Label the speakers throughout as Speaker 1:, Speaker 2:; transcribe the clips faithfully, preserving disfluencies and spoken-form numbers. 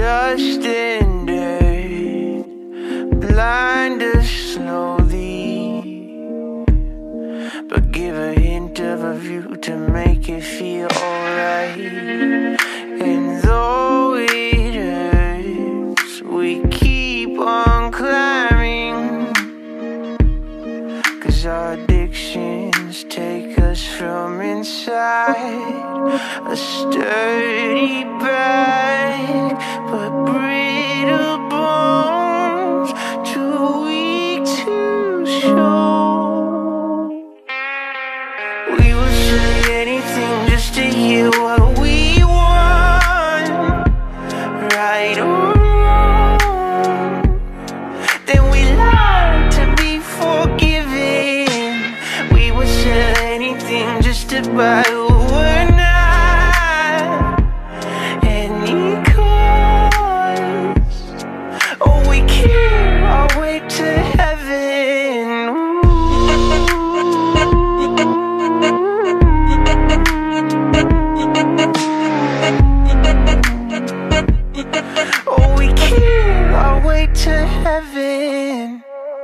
Speaker 1: dust and dirt blind us slowly, but give a hint of a view to make it feel alright. And though it hurts, we keep on climbing, 'cause our addictions take us from inside. A sturdy back, but brittle bones, too weak to show. We will say anything just to hear what we want, right or wrong. Then we lie to be forgiven. We would sell anything just to buy who we're not. Any cause, oh, we care our way to heaven. Oh, we care our way to heaven.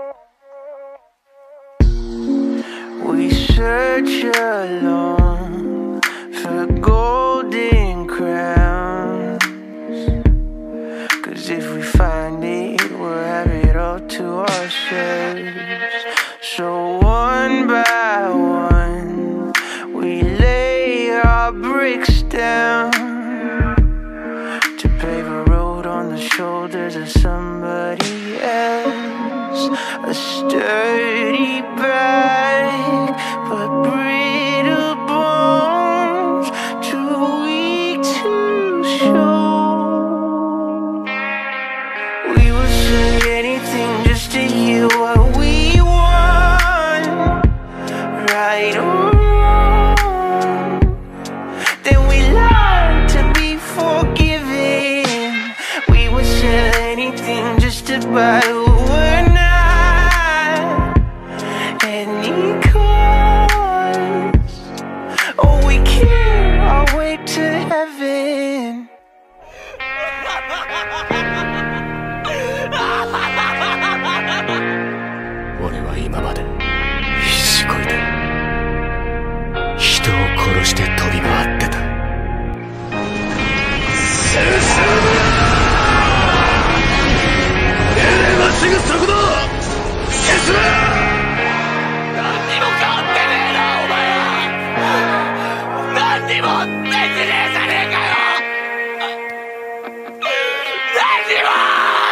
Speaker 1: We search alone for golden crowns, 'cause if we find it, we'll have it all to ourselves. So one by one, we lay our bricks down to pave a road on the shoulders of somebody else. A sturdy back, but brittle bones, too weak to show. We will say anything just to hear what we want, right or wrong. Then we lie to be forgiven. We would sell anything just to buy who we're not. Any cause, oh, we care our way to heaven.
Speaker 2: 俺は今まで必死こいて人を殺して飛び回ってた。先生命令はすぐそこだ。進め。何にも変わってねえなお前は。何にもできねえじゃねえかよ。何にも。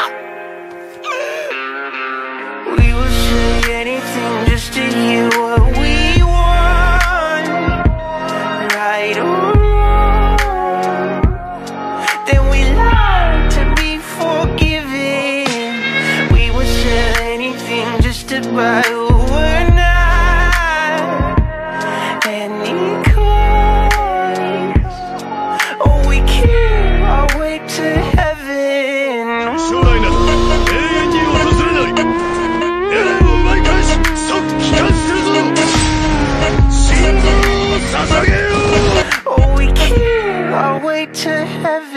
Speaker 1: We will say anything just to hear what we want, right or wrong. Then we lie to be forgiven. We would sell anything just to buy who we're not. Any cause, oh, we care our way to heaven.
Speaker 2: 将来など永遠に訪れない。エレンを奪い返し即帰還するぞ。信号を捧げよう。
Speaker 1: Oh, we care our way to heaven.